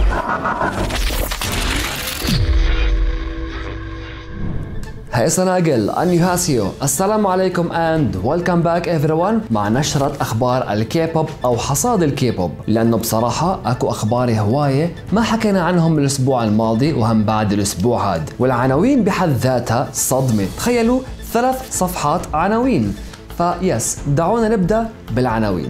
هاي سناقل أنيوهاسيو. السلام عليكم and welcome back everyone مع نشرة أخبار الكيبوب أو حصاد الكيبوب، لأنه بصراحة أكو أخبار هواية ما حكينا عنهم الأسبوع الماضي وهم بعد الأسبوع هاد، والعناوين بحد ذاتها صدمة. تخيلوا 3 صفحات عناوين. فيس دعونا نبدأ بالعناوين.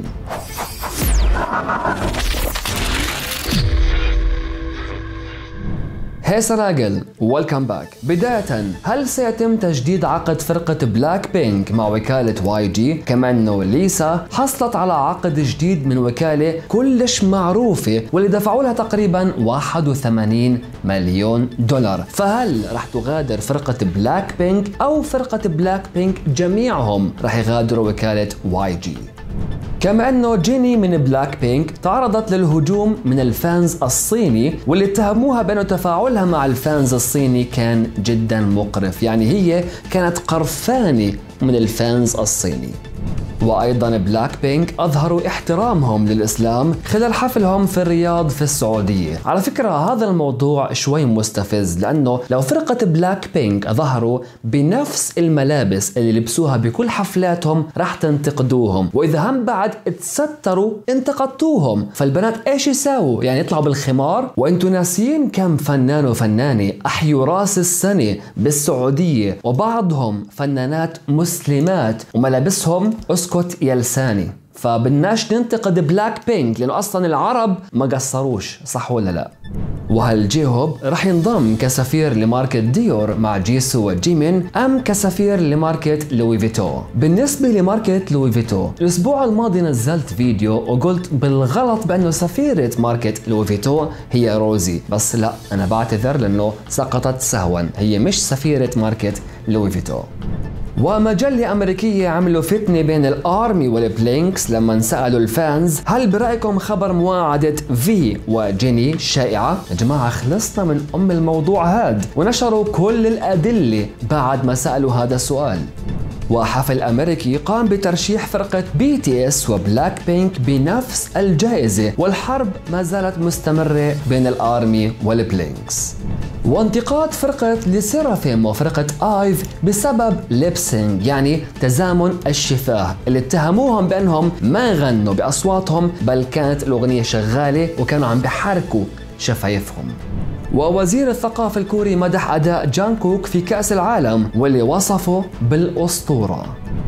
هاي سناقل ويلكم باك. بداية، هل سيتم تجديد عقد فرقة بلاك بينك مع وكالة واي جي؟ كما انه ليسا حصلت على عقد جديد من وكالة كلش معروفة واللي دفعوا لها تقريبا 81 مليون دولار. فهل رح تغادر فرقة بلاك بينك او فرقة بلاك بينك جميعهم رح يغادروا وكالة واي جي؟ كما انه جيني من بلاك بينك تعرضت للهجوم من الفانز الصيني واللي اتهموها بانه تفاعلها مع الفانز الصيني كان جدا مقرف، يعني هي كانت قرفانة من الفانز الصيني. وايضا بلاك بينك اظهروا احترامهم للاسلام خلال حفلهم في الرياض في السعوديه. على فكره هذا الموضوع شوي مستفز، لانه لو فرقه بلاك بينك ظهروا بنفس الملابس اللي لبسوها بكل حفلاتهم راح تنتقدوهم، واذا هم بعد تستروا انتقدتوهم. فالبنات ايش يساووا؟ يعني يطلعوا بالخمار؟ وانتم ناسيين كم فنان وفنانه احيوا راس السنه بالسعوديه وبعضهم فنانات مسلمات وملابسهم اسكت يا لساني. فبدناش ننتقد بلاك بينك لانه اصلا العرب ما قصروش، صح ولا لا؟ وهل جيهوب رح ينضم كسفير لماركة ديور مع جيسو وجيمين ام كسفير لماركة لوي فيتو؟ بالنسبة لماركة لوي فيتو، الاسبوع الماضي نزلت فيديو وقلت بالغلط بانه سفيرة ماركة لوي فيتو هي روزي، بس لا انا بعتذر لانه سقطت سهوا، هي مش سفيرة ماركة لوي فيتو. ومجلة أمريكية عملوا فتنة بين الآرمي والبلينكس لما سألوا الفانز هل برأيكم خبر مواعدة في وجيني شائعة؟ يا جماعة خلصنا من الموضوع هاد، ونشروا كل الأدلة بعد ما سألوا هذا السؤال. وحفل أمريكي قام بترشيح فرقة BTS وبلاك بينك بنفس الجائزة، والحرب ما زالت مستمرة بين الآرمي والبلينكس. وانتقاد فرقة لسيرافيم وفرقة آيف بسبب ليبسينج، يعني تزامن الشفاه، اللي اتهموهم بأنهم ما غنوا بأصواتهم بل كانت الأغنية شغالة وكانوا عم بحركوا شفايفهم. ووزير الثقافة الكوري مدح أداء جانكوك في كأس العالم واللي وصفه بالأسطورة.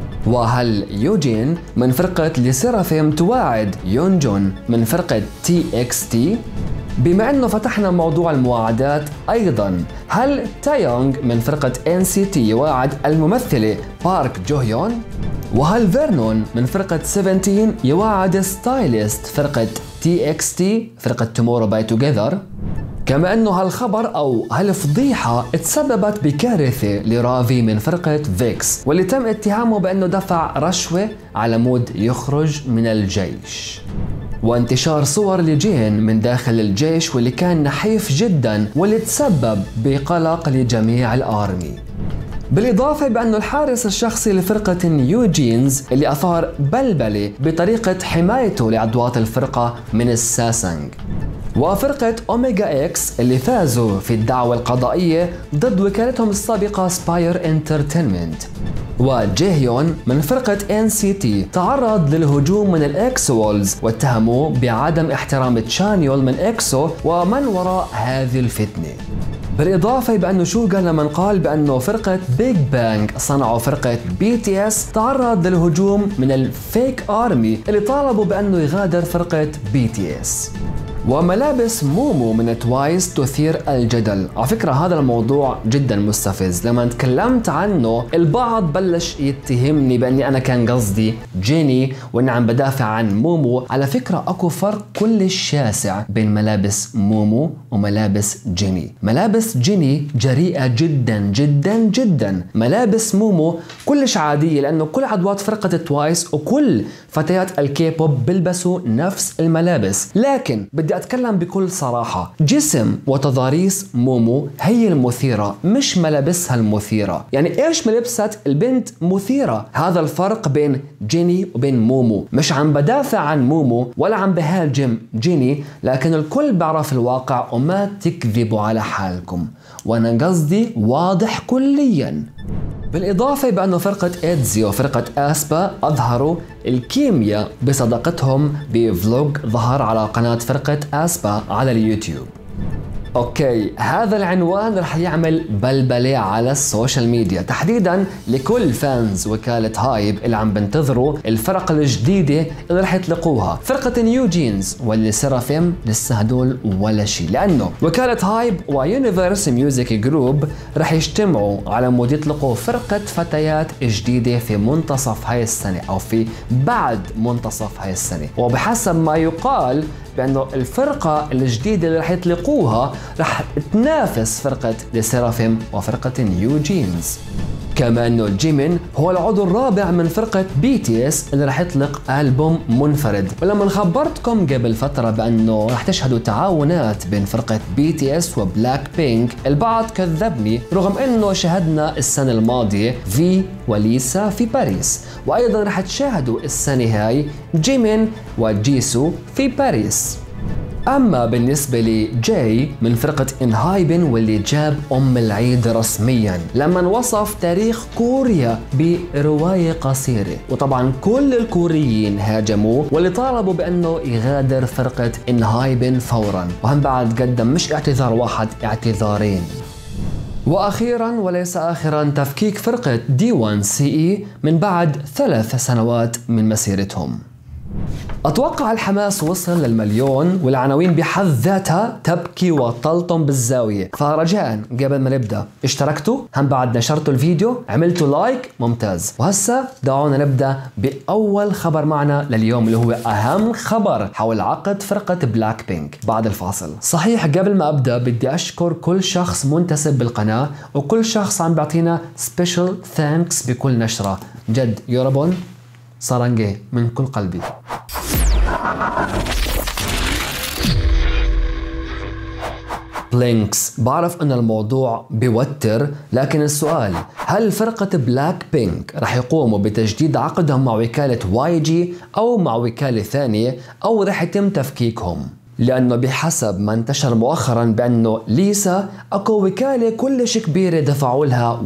وهل يوجين من فرقة لسيرافيم تواعد يونجون من فرقة TXT؟ بما انه فتحنا موضوع المواعدات، ايضا هل تايونغ من فرقة NCT يواعد الممثلة بارك جوهيون؟ وهل فيرنون من فرقة 17 يواعد ستايلست فرقة TXT فرقة Tomorrow by Together؟ كما انه هالخبر او هالفضيحة تسببت بكارثة لرافي من فرقة فيكس، واللي تم اتهامه بانه دفع رشوة على مود يخرج من الجيش. وانتشار صور لجين من داخل الجيش واللي كان نحيف جدا واللي تسبب بقلق لجميع الآرمي. بالإضافة بأنه الحارس الشخصي لفرقة نيو جينز اللي أثار بلبلة بطريقة حمايته لعضوات الفرقة من الساسنج. وفرقة أوميجا إكس اللي فازوا في الدعوة القضائية ضد وكالتهم السابقة سباير انترتينمنت. وجيهيون من فرقة NCT تعرض للهجوم من الإكسوولز واتهموه بعدم احترام تشانيول من إكسو ومن وراء هذه الفتنة. بالإضافة بأنه شوغا لمن قال بأنه فرقة بيج بانج صنعوا فرقة BTS تعرض للهجوم من الفيك آرمي اللي طالبوا بأنه يغادر فرقة BTS. وملابس مومو من توايس تثير الجدل. على فكرة هذا الموضوع جدا مستفز، لما تكلمت عنه البعض بلش يتهمني بأني أنا كان قصدي جيني وأني عم بدافع عن مومو. على فكرة أكو فرق كلش شاسع بين ملابس مومو وملابس جيني. ملابس جيني جريئة جدا جدا جدا، ملابس مومو كلش عادية لأنه كل عضوات فرقة توايس وكل فتيات الكيبوب بيلبسوا نفس الملابس. لكن بدي بدي أتكلم بكل صراحة، جسم وتضاريس مومو هي المثيرة مش ملابسها المثيرة. يعني إيش ملبست البنت مثيرة، هذا الفرق بين جيني وبين مومو. مش عم بدافع عن مومو ولا عم بهاجم جيني، لكن الكل بيعرف الواقع وما تكذبوا على حالكم، وأنا قصدي واضح كليا. بالإضافة بأنه فرقة إيتزي وفرقة آسبا أظهروا الكيمياء بصداقتهم بفلوج ظهر على قناة فرقة آسبا على اليوتيوب. اوكي، هذا العنوان رح يعمل بلبلة على السوشيال ميديا، تحديدا لكل فانز وكالة هايب اللي عم بنتظروا الفرق الجديدة اللي رح يطلقوها. فرقة نيو جينز واللي سيرافيم لسه هدول ولا شيء، لأنه وكالة هايب ويونيفرس ميوزك جروب رح يجتمعوا على مود يطلقوا فرقة فتيات جديدة في منتصف هاي السنة أو في بعد منتصف هاي السنة. وبحسب ما يقال بأنه الفرقة الجديدة اللي رح يطلقوها رح تنافس فرقة سيرافيم وفرقة نيو جينز. كما انه جيمين هو العضو الرابع من فرقة BTS اللي رح يطلق ألبوم منفرد. ولما خبرتكم قبل فترة بأنه رح تشهدوا تعاونات بين فرقة BTS وبلاك بينك، البعض كذبني رغم انه شهدنا السنة الماضية في وليسا في باريس، وايضا رح تشاهدوا السنة هاي جيمين وجيسو في باريس. أما بالنسبة لجاي من فرقة انهايبن واللي جاب العيد رسميا لما وصف تاريخ كوريا برواية قصيرة، وطبعا كل الكوريين هاجموه واللي طالبوا بأنه يغادر فرقة انهايبن فورا، وهم بعد قدم مش اعتذار واحد، اعتذارين. وأخيرا وليس آخرا تفكيك فرقة D1CE من بعد 3 سنوات من مسيرتهم. أتوقع الحماس وصل للمليون والعناوين بحد ذاتها تبكي وتلطم بالزاوية، فرجاء قبل ما نبدأ اشتركتوا؟ هم بعد نشرتوا الفيديو؟ عملتوا لايك؟ ممتاز. وهسا دعونا نبدأ بأول خبر معنا لليوم اللي هو أهم خبر حول عقد فرقة بلاك بينك بعد الفاصل. صحيح قبل ما أبدأ بدي أشكر كل شخص منتسب بالقناة وكل شخص عم بيعطينا سبيشال ثانكس بكل نشرة، جد يورابون صارنجي من كل قلبي. بلينكس، بعرف ان الموضوع بيوتر، لكن السؤال هل فرقة بلاك بينك رح يقوموا بتجديد عقدهم مع وكالة YG او مع وكالة ثانية او رح يتم تفكيكهم؟ لأنه بحسب ما انتشر مؤخرا بأنه ليسا أكو وكالة كلش كبيرة دفعوا لها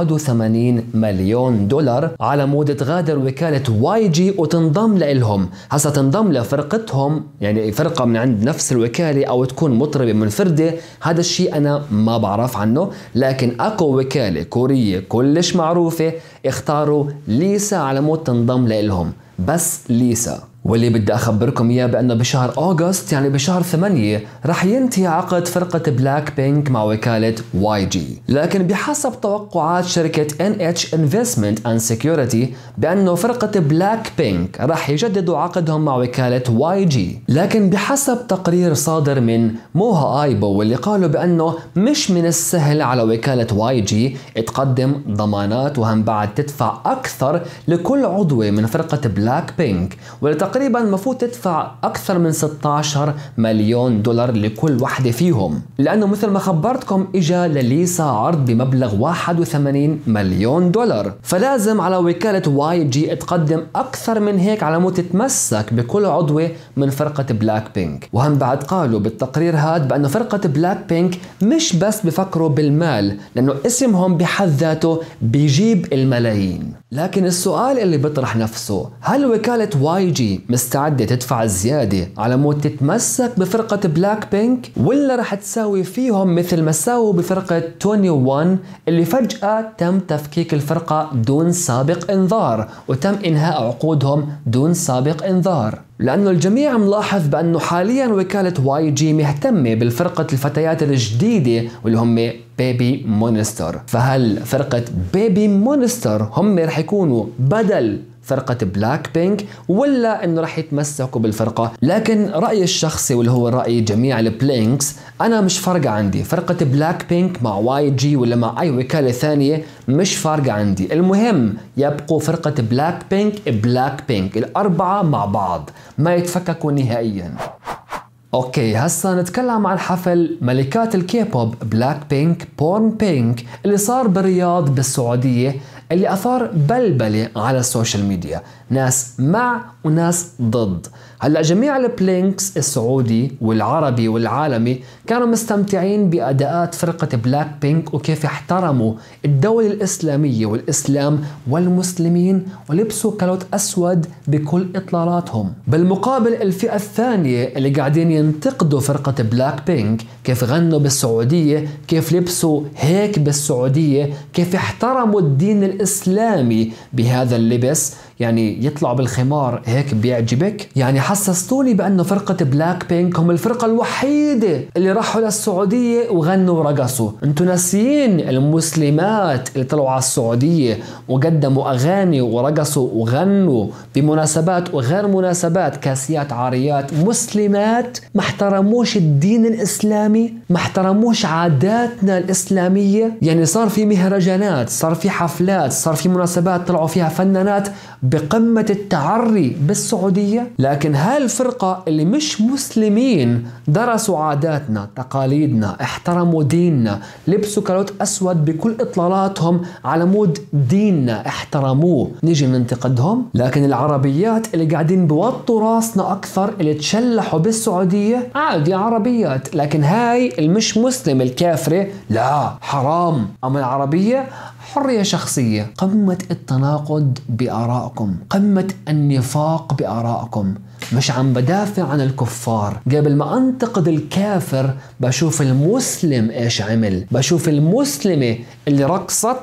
81 مليون دولار على مود تغادر وكالة YG وتنضم لهم. هسا تنضم لفرقتهم، يعني فرقة من عند نفس الوكالة أو تكون مطربة منفردة، هذا الشيء أنا ما بعرف عنه، لكن أكو وكالة كورية كلش معروفة اختاروا ليسا على مود تنضم لهم، بس ليسا. واللي بدي أخبركم إياه بأنه بشهر أغسطس يعني بشهر 8 رح ينتهي عقد فرقة بلاك بينك مع وكالة YG، لكن بحسب توقعات شركة NH Investment and Security بأنه فرقة بلاك بينك رح يجددوا عقدهم مع وكالة YG. لكن بحسب تقرير صادر من موها آيبو واللي قالوا بأنه مش من السهل على وكالة YG تقدم ضمانات وهم بعد تدفع أكثر لكل عضوة من فرقة بلاك بينك، تقريبا المفروض تدفع أكثر من 16 مليون دولار لكل وحدة فيهم، لأنه مثل ما خبرتكم إجا لليسا عرض بمبلغ 81 مليون دولار، فلازم على وكالة YG تقدم أكثر من هيك على مود تتمسك بكل عضوة من فرقة بلاك بينك. وهم بعد قالوا بالتقرير هاد بأنه فرقة بلاك بينك مش بس بفكروا بالمال، لأنه اسمهم بحد ذاته بيجيب الملايين. لكن السؤال اللي بيطرح نفسه، هل وكالة YG مستعدة تدفع زيادة على مود تتمسك بفرقة بلاك بينك، ولا رح تساوي فيهم مثل ما ساووا بفرقة 21 اللي فجأة تم تفكيك الفرقة دون سابق انذار وتم انهاء عقودهم دون سابق انذار؟ لأنه الجميع ملاحظ بأنه حاليا وكالة YG مهتمة بالفرقة الفتيات الجديدة واللي هم بيبي مونستر، فهل فرقة بيبي مونستر هم رح يكونوا بدل فرقة بلاك بينك ولا انه رح يتمسكوا بالفرقة؟ لكن رأيي الشخصي واللي هو رأي جميع البلينكس، انا مش فارقة عندي فرقة بلاك بينك مع YG ولا مع اي وكالة ثانية، مش فارقة عندي، المهم يبقوا فرقة بلاك بينك الاربعة مع بعض ما يتفككوا نهائيا. اوكي هسا نتكلم عن حفل ملكات الكيبوب بلاك بينك بورن بينك اللي صار بالرياض بالسعودية، اللي أثار بلبلة على السوشيال ميديا، ناس مع وناس ضد. هلا جميع البلينكس السعودي والعربي والعالمي كانوا مستمتعين بأداءات فرقة بلاك بينك وكيف احترموا الدولة الإسلامية والإسلام والمسلمين ولبسوا كالوت أسود بكل إطلالاتهم. بالمقابل الفئة الثانية اللي قاعدين ينتقدوا فرقة بلاك بينك كيف غنوا بالسعودية، كيف لبسوا هيك بالسعودية، كيف احترموا الدين الإسلامي بهذا اللبس، يعني يطلعوا بالخمار هيك بيعجبك؟ يعني حسستوني بأنه فرقة بلاك بينك هم الفرقة الوحيدة اللي راحوا للسعودية وغنوا ورقصوا. انتوا ناسيين المسلمات اللي طلعوا على السعودية وقدموا أغاني ورقصوا وغنوا بمناسبات وغير مناسبات، كاسيات عاريات، مسلمات، ما احترموش الدين الإسلامي، ما احترموش عاداتنا الإسلامية. يعني صار في مهرجانات، صار في حفلات، صار في مناسبات طلعوا فيها فنانات بقمة التعري بالسعودية، لكن هاي الفرقة اللي مش مسلمين درسوا عاداتنا تقاليدنا، احترموا ديننا، لبسوا كالوت أسود بكل إطلالاتهم على مود ديننا، احترموه، نيجي ننتقدهم؟ لكن العربيات اللي قاعدين بوطوا راسنا أكثر اللي تشلحوا بالسعودية عادي عربيات، لكن هاي المش مسلم الكافرة لا حرام، أما العربية حرية شخصية. قمة التناقض بآرائكم، قمة النفاق بآرائكم. مش عم بدافع عن الكفار، قبل ما انتقد الكافر بشوف المسلم ايش عمل، بشوف المسلمة اللي رقصت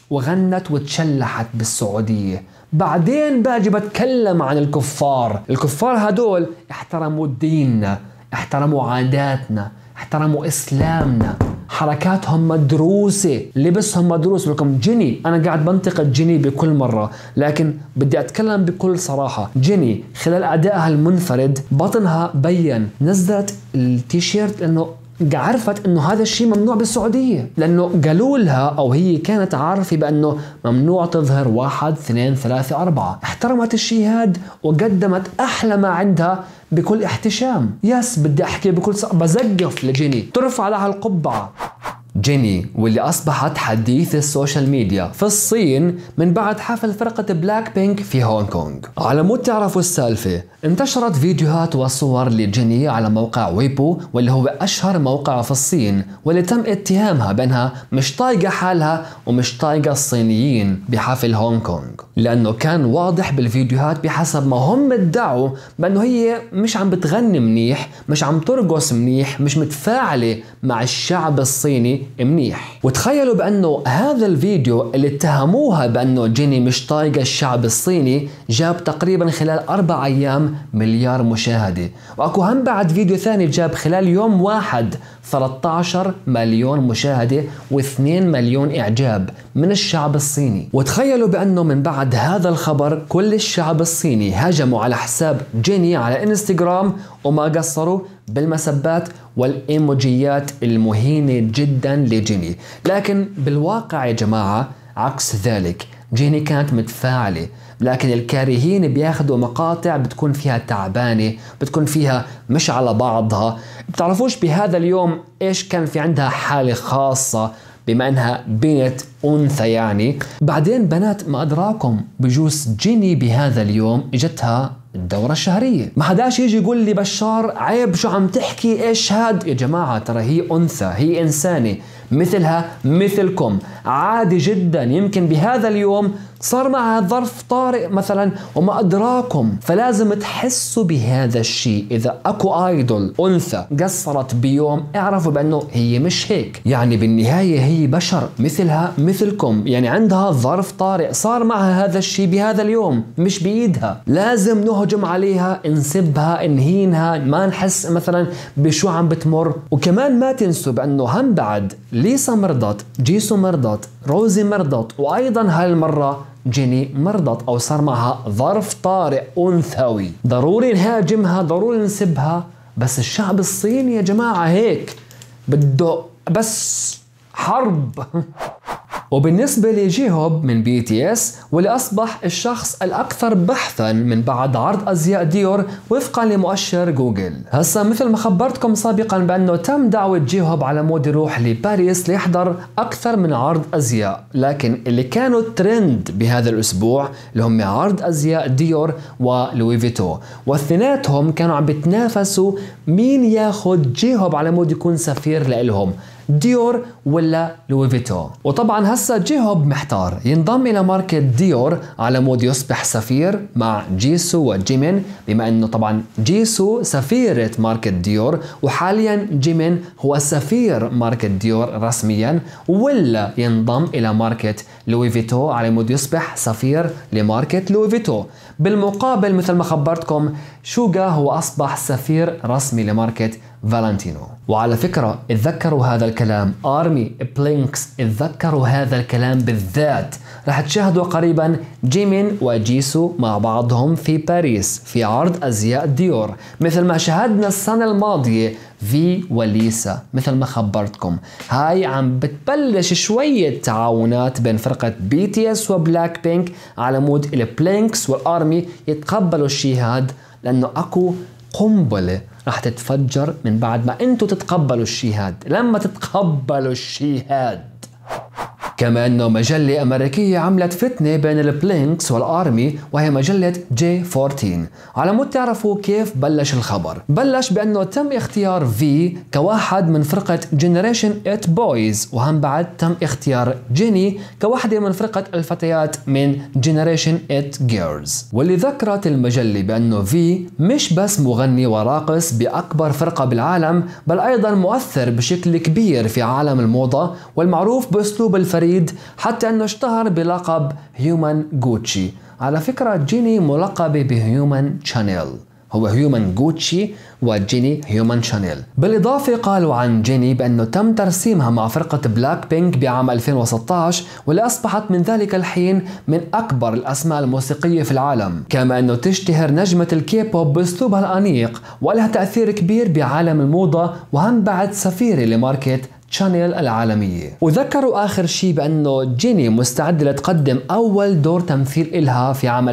وغنت وتشلحت بالسعودية، بعدين باجي بتكلم عن الكفار. الكفار هدول احترموا ديننا، احترموا عاداتنا، احترموا إسلامنا، حركاتهم مدروسة، لبسهم مدروس. لكم جيني، أنا قاعد بنتقد جيني بكل مرة، لكن بدي أتكلم بكل صراحة. جيني خلال أدائها المنفرد بطنها بين، نزلت التيشيرت لأنه عرفت انه هذا الشيء ممنوع بالسعودية، لانه قالوا لها او هي كانت عارفة بانه ممنوع تظهر 1 2 3 4. احترمت الشيء هاد وقدمت احلى ما عندها بكل احتشام. يس بدي احكي بكل بزقف لجيني، ترفع لها القبعة. جيني واللي أصبحت حديث السوشيال ميديا في الصين من بعد حفل فرقة بلاك بينك في هونغ كونغ. على مود تعرفوا السالفة، انتشرت فيديوهات وصور لجيني على موقع ويبو واللي هو أشهر موقع في الصين، واللي تم اتهامها بأنها مش طايقة حالها ومش طايقة الصينيين بحفل هونغ كونغ، لأنه كان واضح بالفيديوهات بحسب ما هم ادعوا بأنه هي مش عم بتغني منيح، مش عم ترقص منيح، مش متفاعلة مع الشعب الصيني منيح. وتخيلوا بأنه هذا الفيديو اللي اتهموها بأنه جيني مش طايقة الشعب الصيني جاب تقريبا خلال 4 أيام مليار مشاهدة، وأكو هم بعد فيديو ثاني جاب خلال يوم واحد 13 مليون مشاهدة و2 مليون إعجاب من الشعب الصيني. وتخيلوا بأنه من بعد هذا الخبر كل الشعب الصيني هاجموا على حساب جيني على انستغرام وما قصروا بالمسبات والإيموجيات المهينة جدا لجيني. لكن بالواقع يا جماعة عكس ذلك، جيني كانت متفاعلة، لكن الكارهين بياخدوا مقاطع بتكون فيها تعبانة، بتكون فيها مش على بعضها. بتعرفوش بهذا اليوم ايش كان في عندها حالة خاصة بما انها بنت انثى يعني. بعدين بنات ما ادراكم بجوز جيني بهذا اليوم اجتها الدورة الشهرية. ما حداش يجي يقول لي بشار عيب شو عم تحكي ايش هاد. يا جماعة ترى هي انثى، هي انسانة مثلها مثلكم، عادي جدا. يمكن بهذا اليوم صار معها ظرف طارئ مثلا وما أدراكم، فلازم تحسوا بهذا الشيء. إذا أكو آيدول أنثى قصرت بيوم اعرفوا بأنه هي مش هيك، يعني بالنهاية هي بشر مثلها مثلكم، يعني عندها ظرف طارئ صار معها هذا الشيء بهذا اليوم، مش بإيدها. لازم نهجم عليها، نسبها، نهينها، ما نحس مثلا بشو عم بتمر. وكمان ما تنسوا بأنه هم بعد ليسا مرضت، جيسو مرضت، روزي مرضت، وأيضا هالمرة جيني مرضت أو صار معها ظرف طارئ أنثوي. ضروري نهاجمها، ضروري نسبها، بس الشعب الصيني يا جماعة هيك بده بس حرب وبالنسبة لجيهوب من BTS واللي أصبح الشخص الأكثر بحثا من بعد عرض أزياء ديور وفقا لمؤشر جوجل. هسا مثل ما خبرتكم سابقا بأنه تم دعوة جيهوب على مود يروح لباريس ليحضر أكثر من عرض أزياء، لكن اللي كانوا ترند بهذا الأسبوع اللي هم عرض أزياء ديور ولوي فيتو، واثنيناتهم كانوا عم بتنافسوا مين ياخد جيهوب على مود يكون سفير لإلهم، ديور ولا لوي فيتو. وطبعا هسا جيهوب محتار ينضم الى ماركة ديور على مود يصبح سفير مع جيسو وجيمين، بما انه طبعا جيسو سفيرة ماركة ديور وحاليا جيمين هو سفير ماركة ديور رسميا، ولا ينضم الى ماركة لوي فيتو على مود يصبح سفير لماركة لوي فيتو. بالمقابل مثل ما خبرتكم شوغا هو اصبح سفير رسمي لماركة فالنتينو. وعلى فكرة اتذكروا هذا الكلام، آرمي بلينكس اتذكروا هذا الكلام بالذات. رح تشاهدوا قريبا جيمين وجيسو مع بعضهم في باريس في عرض أزياء ديور، مثل ما شاهدنا السنة الماضية في وليسا. مثل ما خبرتكم هاي عم بتبلش شوية تعاونات بين فرقة BTS وبلاك بينك على مود البلينكس والآرمي يتقبلوا الشي هاد، لأنه أكو قنبلة رح تتفجر من بعد ما انتو تتقبلوا الشي هاد. لما تتقبلوا الشي هاد كمان مجلة أمريكية عملت فتنة بين البلينكس والآرمي، وهي مجلة J14. على مود تعرفوا كيف بلش الخبر. بلش بأنه تم اختيار في كواحد من فرقة Generation 8 Boys، وهم بعد تم اختيار جيني كواحدة من فرقة الفتيات من Generation 8 Girls. واللي ذكرت المجلة بأنه في مش بس مغني وراقص بأكبر فرقة بالعالم، بل أيضا مؤثر بشكل كبير في عالم الموضة والمعروف بأسلوب الفريد، حتى أنه اشتهر بلقب هيومن جوتشي. على فكرة جيني ملقبة بهيومن شانيل، هو هيومن جوتشي وجيني هيومن شانيل. بالإضافة قالوا عن جيني بأنه تم ترسيمها مع فرقة بلاك بينك بعام 2016، واللي أصبحت من ذلك الحين من أكبر الأسماء الموسيقية في العالم. كما أنه تشتهر نجمة الكيبوب بأسلوبها الأنيق ولها تأثير كبير بعالم الموضة، وهم بعد سفيرة لماركة شانيل العالمية. وذكروا آخر شيء بأنه جيني مستعدة لتقدم أول دور تمثيل إلها في عام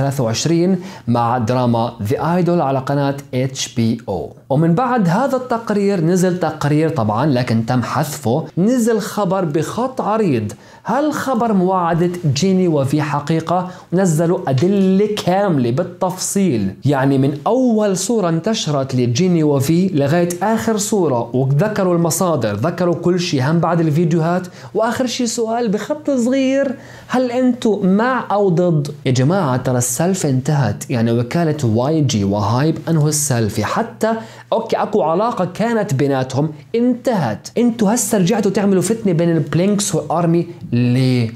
2023 مع دراما The Idol على قناة HBO. ومن بعد هذا التقرير نزل تقرير طبعا، لكن تم حذفه، نزل خبر بخط عريض. هل خبر مواعدة جيني وفي حقيقة؟ نزلوا أدلة كاملة بالتفصيل، يعني من أول صورة انتشرت لجيني وفي لغاية آخر صورة، وذكروا المصادر، ذكروا كل شيء، هم بعد الفيديوهات. وآخر شيء سؤال بخط صغير، هل أنتوا مع أو ضد؟ يا جماعة ترى السلفي انتهت، يعني وكالة YG وهايب أنهوا السلفي، حتى أوكي أكو علاقة كانت بيناتهم انتهت. أنتوا هسه رجعتوا تعملوا فتنة بين البلينكس والآرمي ليه؟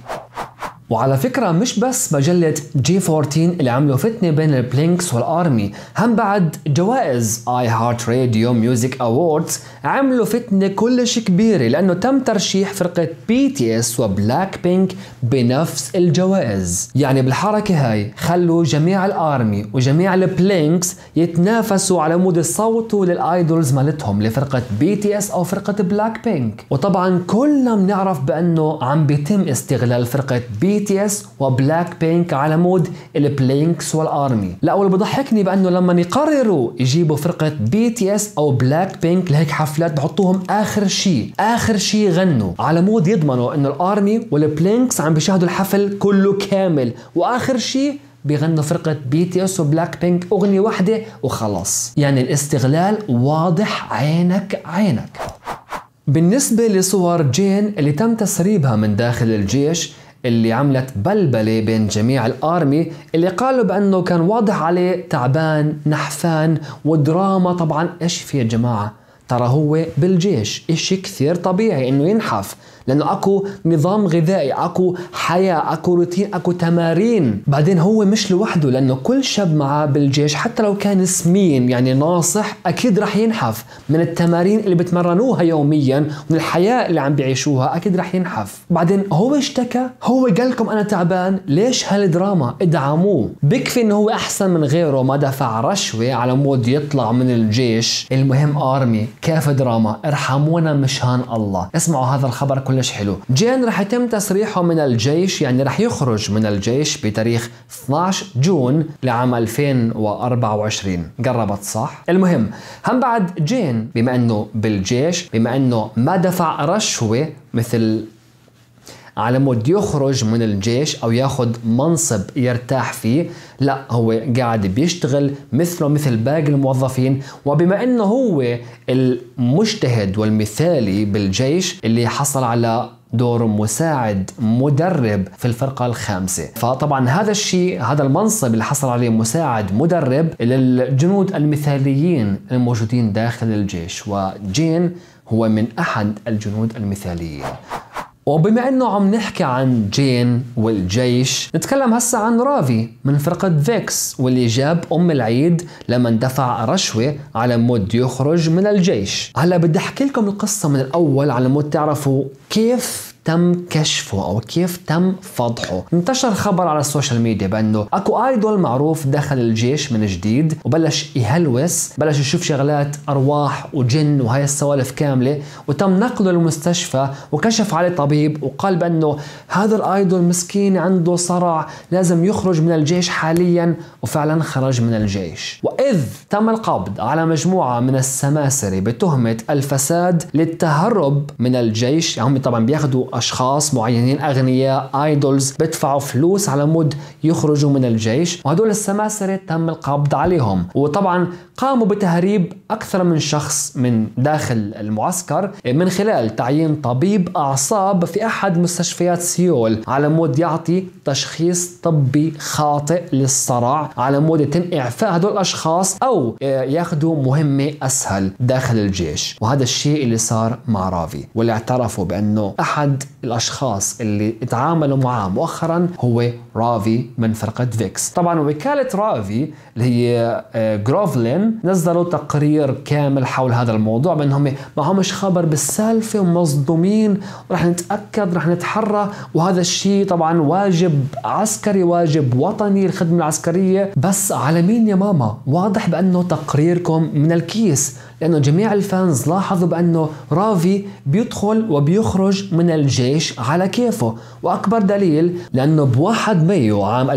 وعلى فكرة مش بس مجلة J14 اللي عملوا فتنة بين البلينكس والآرمي، هم بعد جوائز iHeartRadio Music Awards عملوا فتنة كلش كبيرة، لأنه تم ترشيح فرقة BTS وبلاك بينك بنفس الجوائز. يعني بالحركة هاي خلوا جميع الآرمي وجميع البلينكس يتنافسوا على مود يصوتوا للآيدولز مالتهم لفرقة BTS أو فرقة بلاك بينك. وطبعا كلنا بنعرف بأنه عم بيتم استغلال فرقة BTS وبلاك بينك على مود البلينكس والآرمي. لا، واللي بضحكني بأنه لما يقرروا يجيبوا فرقة BTS أو بلاك بينك لهيك حفلات بحطوهم آخر شيء غنوا على مود يضمنوا إنه الآرمي والبلينكس عم بيشاهدوا الحفل كله كامل، وآخر شيء بيغنوا فرقة BTS وبلاك بينك أغنية واحدة وخلاص. يعني الاستغلال واضح عينك. بالنسبة لصور جين اللي تم تسريبها من داخل الجيش، اللي عملت بلبلة بين جميع الآرمي، اللي قالوا بأنه كان واضح عليه تعبان نحفان ودراما. طبعا إيش في يا جماعة؟ ترى هو بالجيش إشي كثير طبيعي إنه ينحف، لأنه أكو نظام غذائي، أكو حياة، أكو روتين، أكو تمارين. بعدين هو مش لوحده، لأنه كل شاب معاه بالجيش حتى لو كان سمين يعني ناصح أكيد رح ينحف من التمارين اللي بتمرنوها يوميا، من الحياة اللي عم بيعيشوها أكيد رح ينحف. بعدين هو اشتكى، هو قال لكم أنا تعبان، ليش هالدراما؟ ادعموه، بكفي إنه هو أحسن من غيره، ما دفع رشوة على مود يطلع من الجيش. المهم آرمي كيف دراما، ارحمونا مشان الله. اسمعوا هذا الخبر كلش حلو. جين رح يتم تسريحه من الجيش، يعني رح يخرج من الجيش بتاريخ 12 جون لعام 2024. قربت صح؟ المهم هم بعد جين بما انه بالجيش، بما انه ما دفع رشوة مثل على مود يخرج من الجيش او ياخذ منصب يرتاح فيه، لا هو قاعد بيشتغل مثله مثل باقي الموظفين. وبما انه هو المجتهد والمثالي بالجيش اللي حصل على دور مساعد مدرب في الفرقة الخامسة، فطبعا هذا الشيء، هذا المنصب اللي حصل عليه مساعد مدرب للجنود المثاليين الموجودين داخل الجيش، وجين هو من أحد الجنود المثاليين. وبما انه عم نحكي عن جين والجيش، نتكلم هسه عن رافي من فرقة فيكس، واللي جاب ام العيد لما دفع رشوة على مود يخرج من الجيش. هلا بدي احكي لكم القصة من الاول على مود تعرفوا كيف تم كشفه او كيف تم فضحه. انتشر خبر على السوشيال ميديا بانه اكو ايدول معروف دخل الجيش من جديد وبلش يهلوس، بلش يشوف شغلات ارواح وجن وهي السوالف كامله، وتم نقله للمستشفى وكشف عليه طبيب وقال بانه هذا الايدول مسكين عنده صرع لازم يخرج من الجيش حاليا، وفعلا خرج من الجيش. واذ تم القبض على مجموعه من السماسرة بتهمه الفساد للتهرب من الجيش. هم طبعا بياخذوا اشخاص معينين اغنياء ايدولز بدفعوا فلوس على مود يخرجوا من الجيش، وهدول السماسرة تم القبض عليهم. وطبعا قاموا بتهريب اكثر من شخص من داخل المعسكر من خلال تعيين طبيب اعصاب في احد مستشفيات سيول على مود يعطي تشخيص طبي خاطئ للصرع، على مود يتم اعفاء هدول الاشخاص او ياخذوا مهمة اسهل داخل الجيش. وهذا الشيء اللي صار مع رافي، واللي اعترفوا بانه احد الاشخاص اللي تعاملوا معاه مؤخرا هو رافي من فرقة فيكس. طبعا وكالة رافي اللي هي جروفلين نزلوا تقرير كامل حول هذا الموضوع بانهم معهمش خبر بالسالفة ومصدومين، ورح نتأكد رح نتحرى، وهذا الشيء طبعا واجب عسكري، واجب وطني، الخدمة العسكرية. بس على مين يا ماما؟ واضح بانه تقريركم من الكيس، لأنه جميع الفانز لاحظوا بأنه رافي بيدخل وبيخرج من الجيش على كيفه. وأكبر دليل لأنه بواحد مايو عام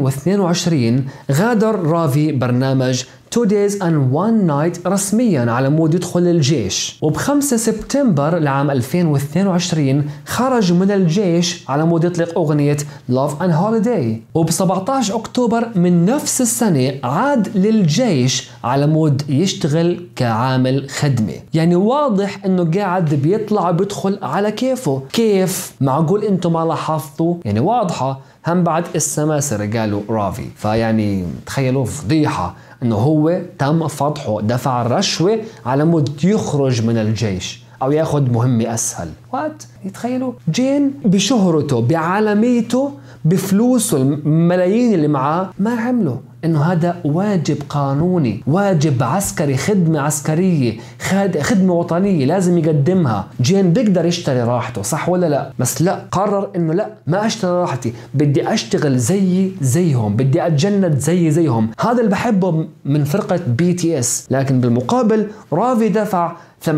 2022 غادر رافي برنامج 2 days and 1 night رسميا على مود يدخل الجيش، وب5 سبتمبر لعام 2022 خرج من الجيش على مود يطلق أغنية Love and Holiday، وب17 أكتوبر من نفس السنة عاد للجيش على مود يشتغل كعامل خدمة. يعني واضح انه قاعد بيطلع بيدخل على كيفه. كيف؟ معقول انتم ما لاحظتوا؟ يعني واضحة. هم بعد السماسرة قالوا رافي، فيعني تخيلوا فضيحة انه هو تم فضحه، دفع رشوة على مود يخرج من الجيش او ياخذ مهمة اسهل. وات يتخيلوا جين بشهرته بعالميته بفلوسه الملايين اللي معاه ما عمله، انه هذا واجب قانوني، واجب عسكري، خدمة عسكرية، خدمة وطنية لازم يقدمها. جين بيقدر يشتري راحته صح ولا لا؟ بس لا، قرر انه لا، ما اشتري راحتي، بدي اشتغل زيهم، بدي اتجند زيهم. هذا اللي بحبه من فرقة BTS. لكن بالمقابل رافي دفع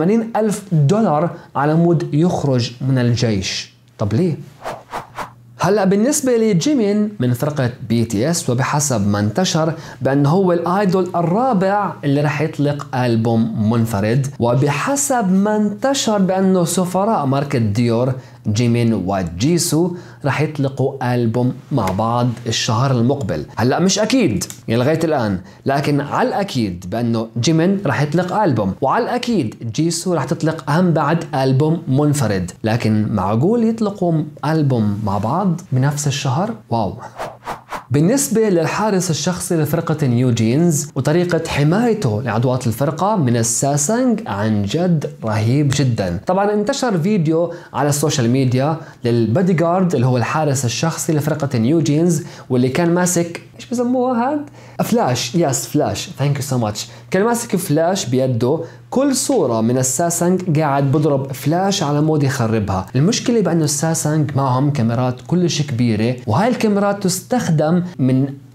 $80,000 على مود يخرج من الجيش. طب ليه؟ هلا بالنسبة لجيمين من فرقة BTS، وبحسب ما انتشر بأنه هو الآيدول الرابع اللي رح يطلق ألبوم منفرد، وبحسب ما انتشر بأنه سفراء ماركة ديور جيمين وجيسو رح يطلقوا ألبوم مع بعض الشهر المقبل. هلا مش أكيد يعني لغاية الآن، لكن على الأكيد بأنه جيمين رح يطلق ألبوم، وعلى الأكيد جيسو رح تطلق أهم بعد ألبوم منفرد. لكن معقول يطلقوا ألبوم مع بعض بنفس الشهر؟ واو. بالنسبة للحارس الشخصي لفرقة نيو جينز وطريقة حمايته لعضوات الفرقة من الساسنج عن جد رهيب جدا. طبعا انتشر فيديو على السوشيال ميديا للبادي جارد اللي هو الحارس الشخصي لفرقة نيو جينز، واللي كان ماسك ايش بسموها هاد؟ فلاش. يس فلاش، ثانك يو سو ماتش. كان ماسك فلاش بيده، كل صورة من الساسنج قاعد بضرب فلاش على مود يخربها. المشكلة بأنه الساسنج معهم كاميرات كلش كبيرة، وهاي الكاميرات تستخدم من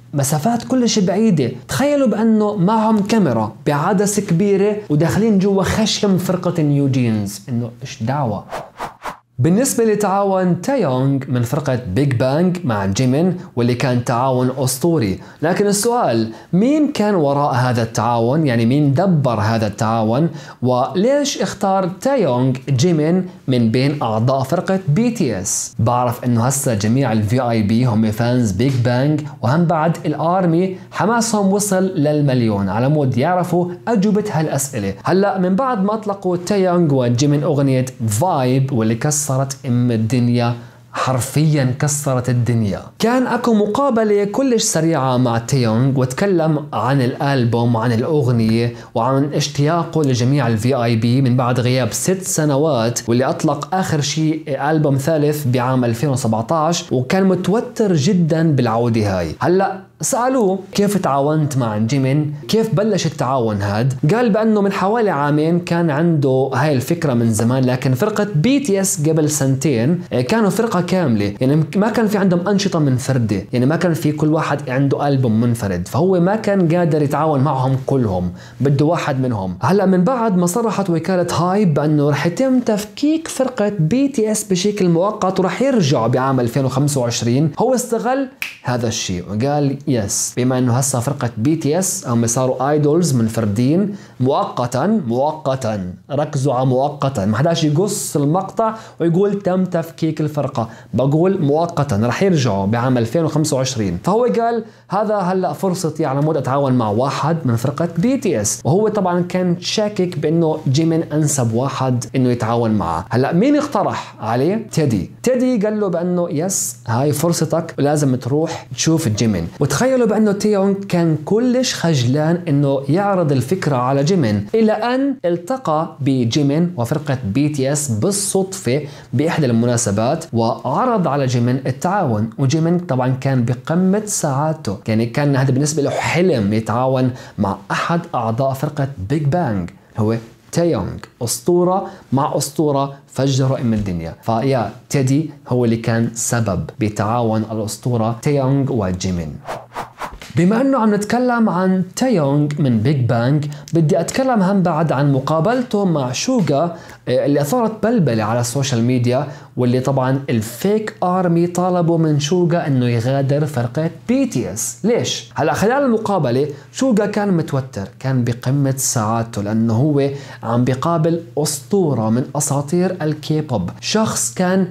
مسافات كلش بعيدة. تخيلوا بأنه معهم كاميرا بعدسة كبيرة وداخلين جوا خشم فرقة نيو جينز، إنه إيش دعوة. بالنسبة لتعاون تايونغ من فرقة بيج بانج مع جيمين واللي كان تعاون أسطوري، لكن السؤال مين كان وراء هذا التعاون؟ يعني مين دبر هذا التعاون؟ وليش اختار تايونغ جيمين من بين أعضاء فرقة BTS؟ بعرف إنه هسا جميع الVIP هم فانز بيج بانج، وهم بعد الآرمي حماسهم وصل للمليون على مود يعرفوا أجوبة هالأسئلة. هلأ من بعد ما أطلقوا تايونغ وجيمين أغنية فايب واللي كسرت الدنيا، حرفيا كسرت الدنيا، كان اكو مقابلة كلش سريعة مع تايونغ وتكلم عن الالبوم وعن الاغنية وعن اشتياقه لجميع الVIP من بعد غياب 6 سنوات، واللي اطلق اخر شيء البوم ثالث بعام 2017 وكان متوتر جدا بالعودة هاي. هلا سألوه كيف تعاونت مع جيمين، كيف بلش التعاون هاد؟ قال بأنه من حوالي عامين كان عنده هاي الفكرة من زمان، لكن فرقة BTS قبل سنتين كانوا فرقة كاملة، يعني ما كان في عندهم أنشطة منفردة، يعني ما كان في كل واحد عنده ألبوم منفرد، فهو ما كان قادر يتعاون معهم كلهم، بده واحد منهم. هلأ من بعد ما صرحت وكالة هايب بأنه رح يتم تفكيك فرقة BTS بشكل مؤقت ورح يرجع بعام 2025، هو استغل هذا الشيء وقال يس، بما انه هسه فرقة BTS هم صاروا ايدولز منفردين مؤقتا، ركزوا على مؤقتا، ما حداش يقص المقطع ويقول تم تفكيك الفرقة، بقول مؤقتا رح يرجعوا بعام 2025. فهو قال هذا هلا فرصتي على مود اتعاون مع واحد من فرقة BTS، وهو طبعا كان شاكك بانه جيمين انسب واحد انه يتعاون معه. هلا مين اقترح عليه؟ تيدي قال له بانه يس هاي فرصتك ولازم تروح تشوف جيمين. وتخيلوا بانه تايونغ كان كلش خجلان انه يعرض الفكرة على جيمين، الى ان التقى بجيمين وفرقة BTS بالصدفة باحدى المناسبات وعرض على جيمين التعاون، وجيمين طبعا كان بقمة سعادته، يعني كان هذا بالنسبة له حلم يتعاون مع احد اعضاء فرقة بيج بانج، هو تايونغ، أسطورة مع أسطورة فجروا الدنيا. فيا تيدي هو اللي كان سبب بتعاون الأسطورة تايونغ وجيمين. بما انه عم نتكلم عن تايونغ من بيج بانج، بدي اتكلم هم بعد عن مقابلته مع سوغا اللي اثارت بلبله على السوشيال ميديا، واللي طبعا الفيك ارمي طالبوا من سوغا انه يغادر فرقه BTS. ليش؟ هلا خلال المقابله سوغا كان متوتر، كان بقمه سعادته لانه هو عم بيقابل اسطوره من اساطير الكيبوب، شخص كان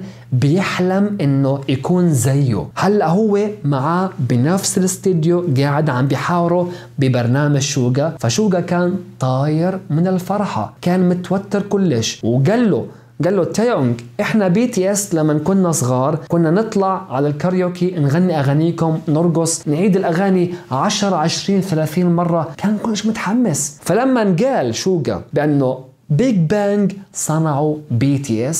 بيحلم انه يكون زيه. هلا هو معاه بنفس الاستديو قاعد عم بيحاوره ببرنامج سوغا، فسوغا كان طاير من الفرحه، كان متوتر كلش، وقال له تايونغ احنا BTS لما كنا صغار كنا نطلع على الكاريوكي نغني اغانيكم، نرقص، نعيد الاغاني 10 20 30 مره، كان كلش متحمس. فلما قال سوغا بانه بيج بانج صنعوا BTS،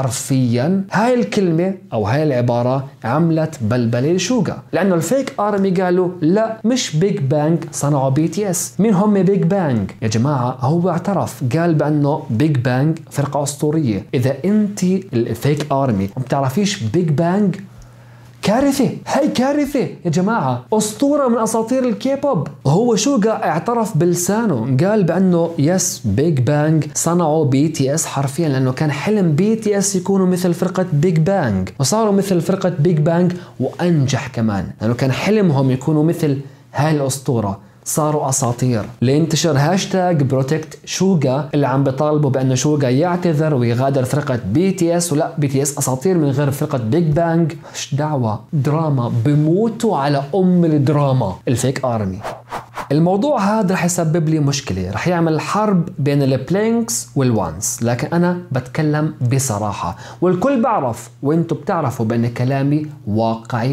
حرفيا هاي الكلمة أو هاي العبارة عملت بلبلة لسوغا، لأنه الفيك آرمي قالوا لا مش بيج بانج صنعوا BTS. مين هم بيج بانج؟ يا جماعة هو اعترف، قال بأنه بيج بانج فرقة أسطورية. إذا أنت الفيك آرمي ما بتعرفيش بيج بانج، كارثة، هاي كارثة يا جماعة، أسطورة من أساطير الكيبوب. هو سوغا اعترف بلسانه، قال بأنه يس بيج بانج صنعوا BTS حرفيا، لأنه كان حلم BTS يكونوا مثل فرقة بيج بانج، وصاروا مثل فرقة بيج بانج وأنجح كمان، لأنه كان حلمهم يكونوا مثل هاي الأسطورة، صاروا أساطير. لينتشر هاشتاج بروتكت سوغا اللي عم بيطالبوا بأنه سوغا يعتذر ويغادر فرقة BTS، ولا BTS أساطير من غير فرقة بيج بانج. ايش دعوة، دراما، بموتوا على أم الدراما الفيك آرمي. الموضوع هذا رح يسبب لي مشكلة، رح يعمل حرب بين البلينكس والوانس، لكن أنا بتكلم بصراحة والكل بعرف وانتو بتعرفوا بأن كلامي واقعي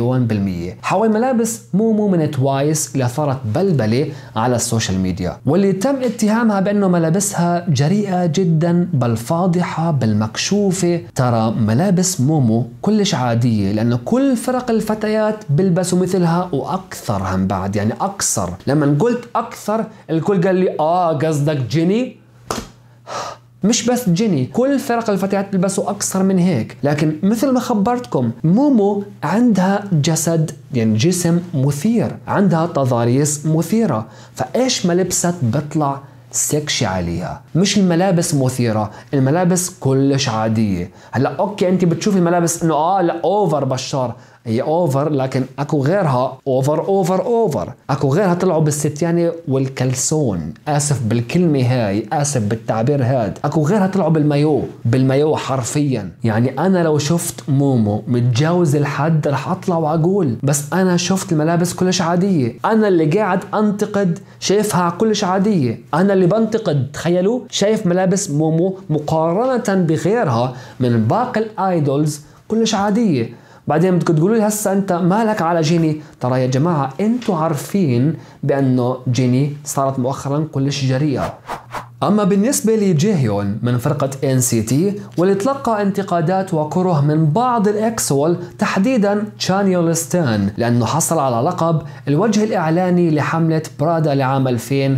100%. حول ملابس مومو من توايس اللي صارت بلبلة على السوشيال ميديا، واللي تم اتهامها بأنه ملابسها جريئة جدا، بل فاضحة، بل مكشوفة. ترى ملابس مومو كلش عادية، لأنه كل فرق الفتيات بلبسوا مثلها وأكثر هم بعد، يعني أكثر. لما قلت أكثر الكل قال لي قصدك جيني؟ مش بس جيني، كل فرق الفتيات بيلبسوا أكثر من هيك. لكن مثل ما خبرتكم مومو عندها جسد، يعني جسم مثير، عندها تضاريس مثيرة، فإيش ما لبست بطلع سكشي عليها. مش الملابس مثيرة، الملابس كلش عادية. هلا اوكي انت بتشوفي الملابس انه لا اوفر بشار، هي اوفر، لكن اكو غيرها اوفر. اكو غيرها طلعوا بالستيانة والكلسون، اسف بالكلمة هاي، اسف بالتعبير هاد. اكو غيرها طلعوا بالمايو حرفيا. يعني انا لو شفت مومو متجاوز الحد رح اطلع واقول بس انا شفت الملابس كلش عادية. انا اللي قاعد انتقد شايفها كلش عادية، انا اللي بنتقد تخيلوا شايف ملابس مومو مقارنة بغيرها من باقي الايدولز كلش عادية. بعدين بدكم تقولوا لي هسه انت مالك على جيني؟ ترى يا جماعه انتم عارفين بانه جيني صارت مؤخرا كلش جريئه. اما بالنسبه لجيهيون من فرقه NCT واللي تلقى انتقادات وكره من بعض الاكسول، تحديدا تشانيول ستان، لانه حصل على لقب الوجه الاعلاني لحمله برادا لعام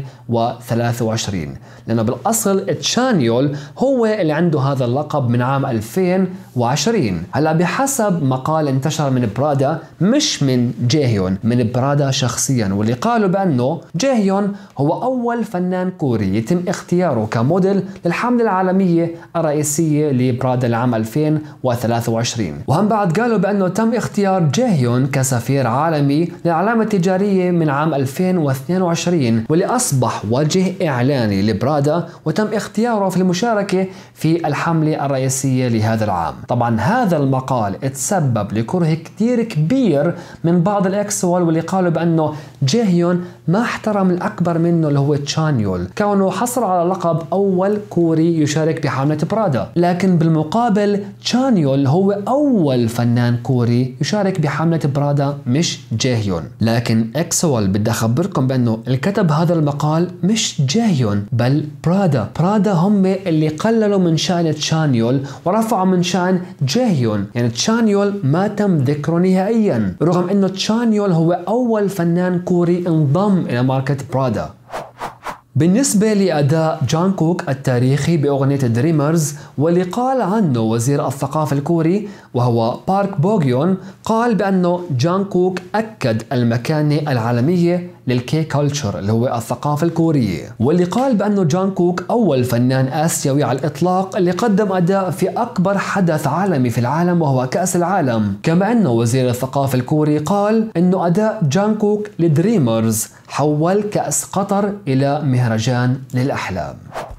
2023، لانه بالاصل تشانيول هو اللي عنده هذا اللقب من عام 2020. هلا بحسب مقال انتشر من برادا، مش من جيهيون، من برادا شخصيا، واللي قالوا بانه جيهيون هو اول فنان كوري يتم اختياره كموديل للحملة العالمية الرئيسية لبرادا العام 2023. وهم بعد قالوا بأنه تم اختيار جيهيون كسفير عالمي للعلامة التجارية من عام 2022، واللي أصبح وجه إعلاني لبرادا وتم اختياره في المشاركة في الحملة الرئيسية لهذا العام. طبعا هذا المقال تسبب لكره كتير كبير من بعض الإكسوال، واللي قالوا بأنه جيهيون ما احترم الأكبر منه اللي هو تشانيول، كونه حصل على لقب أول كوري يشارك بحملة برادا. لكن بالمقابل تشانيول هو أول فنان كوري يشارك بحملة برادا، مش جيهيون. لكن إكسوال بدي أخبركم بأنه اللي كتب هذا المقال مش جيهيون بل برادا هم اللي قللوا من شأن تشانيول ورفعوا من شأن جيهيون. يعني تشانيول ما تم ذكره نهائيا، رغم أنه تشانيول هو أول فنان كوري انضم إلى ماركة برادا. بالنسبة لأداء جانكوك التاريخي بأغنية دريمرز، واللي قال عنه وزير الثقافة الكوري وهو بارك بوغيون، قال بأنه جانكوك أكد المكانة العالمية للكي كولتشر اللي هو الثقافة الكورية، واللي قال بأنه جانكوك أول فنان آسيوي على الإطلاق اللي قدم أداء في أكبر حدث عالمي في العالم وهو كأس العالم. كما أنه وزير الثقافة الكوري قال أنه أداء جانكوك لدريمرز حول كأس قطر إلى مهرجان للأحلام.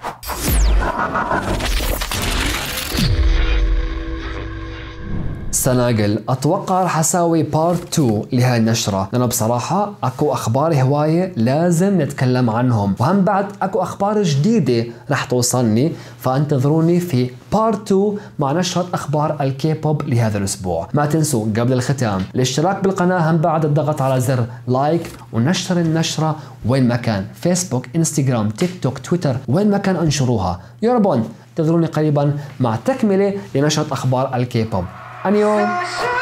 سناقل اتوقع رح اساوي بارت 2 لهاي النشرة، لانه بصراحة اكو اخبار هواية لازم نتكلم عنهم، وهم بعد اكو اخبار جديدة رح توصلني، فانتظروني في بارت 2 مع نشرة اخبار الكيبوب لهذا الاسبوع. ما تنسوا قبل الختام الاشتراك بالقناة، هم بعد الضغط على زر لايك ونشر النشرة وين ما كان، فيسبوك، انستغرام، تيك توك، تويتر، وين ما كان انشروها. ياربون انتظروني قريبا مع تكملة لنشرة اخبار الكيبوب. 안녕.